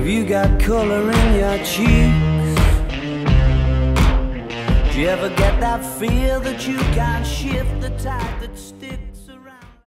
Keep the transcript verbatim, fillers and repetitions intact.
you got color in your cheeks? Do you ever get that feel that you can't shift the tide that sticks?